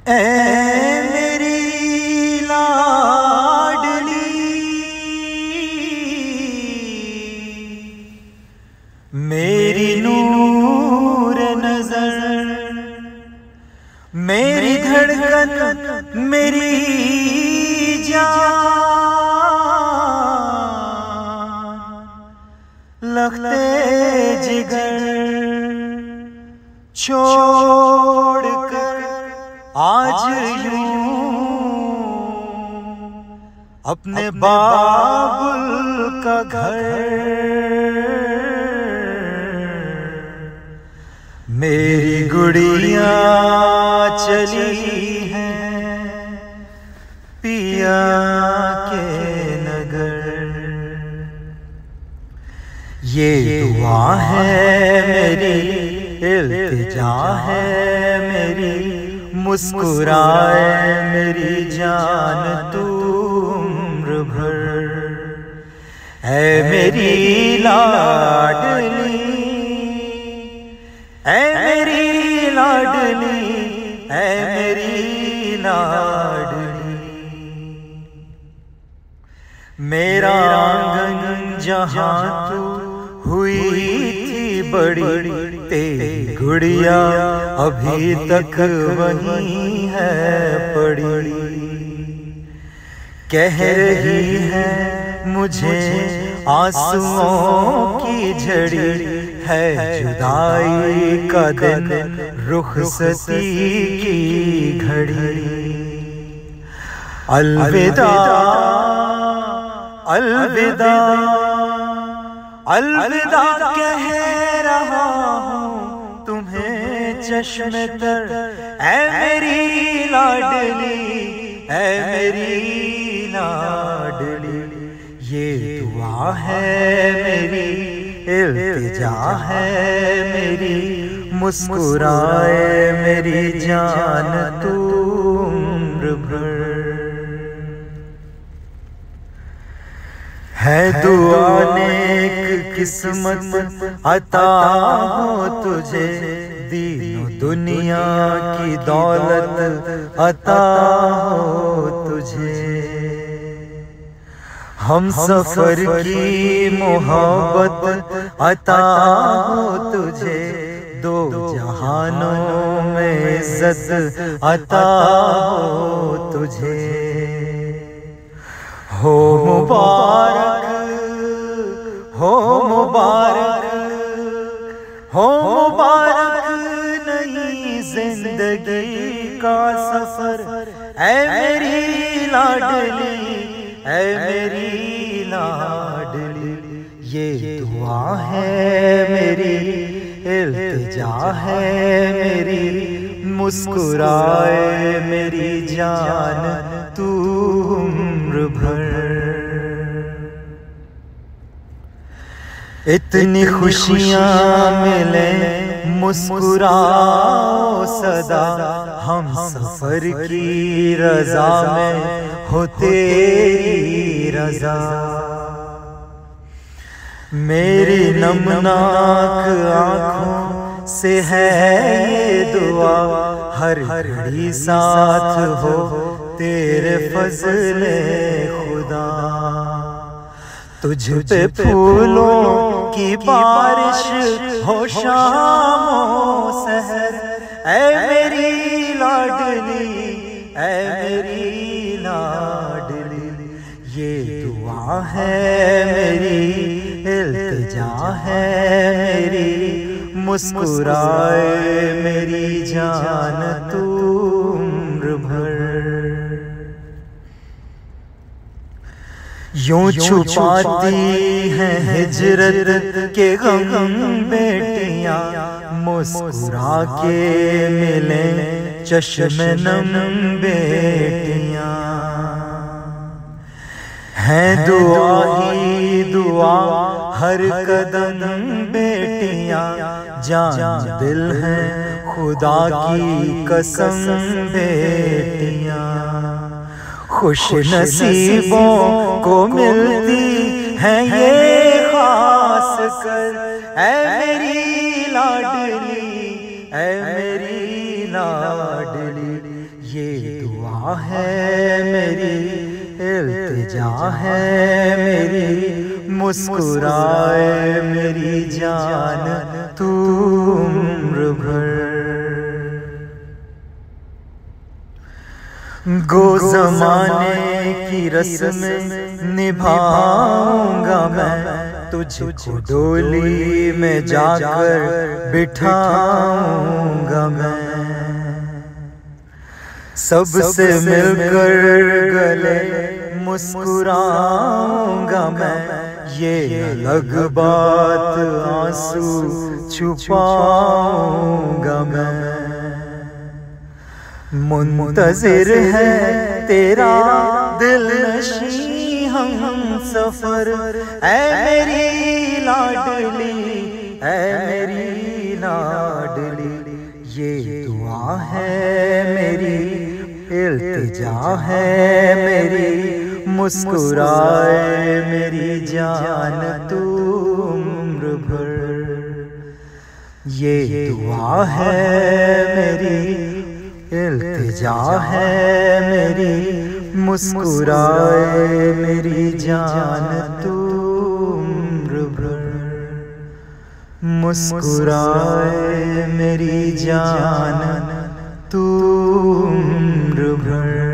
ऐ मेरी लाडली मेरी नूर नजर, मेरी धड़कन मेरी जान, लगते जिगर छोड़कर आज यूं अपने बाबुल का घर मेरी गुड़िया चली है पिया के नगर। ये दुआ है मेरी, इल्तिजा है मेरी, मुस्कुराए मेरी जान तू उम्र भर। ऐ मेरी लाडली, ऐ मेरी लाडली, ऐ मेरी लाडली, मेरा आंगन जहाँ तू हुई थी बड़ी, तेरी गुड़िया अभी तक वहीं है पड़ी। कह रही है मुझे आंसुओं की झड़ी, है जुदाई का दिन रुखसती की घड़ी। अलविदा अलविदा अलविदा कह रहा हूँ तुम्हें चश्मे तर। ऐ मेरी लाडली, ऐ मेरी लाडली, ये दुआ है मेरी, इल्तिजा है मेरी, मुस्कुराए मेरी जान तू उम्र भर। है दुआ नेक किस्मत अता हो तुझे, दीनो दुनिया की दौलत अता हो तुझे। हम सफर की मोहब्बत अता हो तुझे, दो जहानों में इज्जत अता हो तुझे। हो मुबारक, हो मुबारक, हो मुबारक नई जिंदगी का सफर। ऐ मेरी लाडली, ऐ मेरी लाडली, ये दुआ है मेरी, इल्तिजा है मेरी, मुस्कुराए मेरी जान तू उम्र भर। इतनी खुशियाँ मिले मुस्कुराओ सदा, हम सफर की रजा में हो तेरी रजा। मेरी नमनाक आँखों से है ये दुआ, हर घड़ी साथ हो तेरे फजले खुदा। तुझ पे फूलों की बारिश हो शामों सहर। ऐ मेरी लाडली, ऐ मेरी लाडली, ये दुआ है मेरी, इल्तिजा है मेरी, मुस्कुराए मेरी जान तू उम्र भर। यूं छुपाती हैं हिजरत के गम बेटियां, मुस्कुरा के मिले चश्मे नम बेटियां। हैं दुआ ही दुआ हर कदम बेटियां, जान दिल है खुदा की कसम बेटियां। खुश नसीबों को मिलती है ये खास कर। ऐ मेरी लाडली, ऐ मेरी लाडली, ये दुआ है मेरी, इल्तिजा है मेरी, मुस्कुराए मेरी जान तू उम्र भर। गो ज़माने की रस्में निभाऊंगा मैं, तुझको डोली में जाकर बिठाऊंगा मैं। सबसे मिलकर गले मुस्कुराऊंगा मैं, ये अलग बात आंसू छुपाऊंगा मैं। मुंतज़िर है तेरा दिलनशी हम सफर, ऐ मेरी लाडली, ऐ मेरी लाडली। ये दुआ है मेरी, इल्तिजा है मेरी, मुस्कुराए मेरी जान तू उम्र भर। ये दुआ है मेरी, इल्तिजा है मेरी, मुस्कुराए मेरी जान तू उम्र भर। मुस्कुराए मेरी जान तू उम्र भर।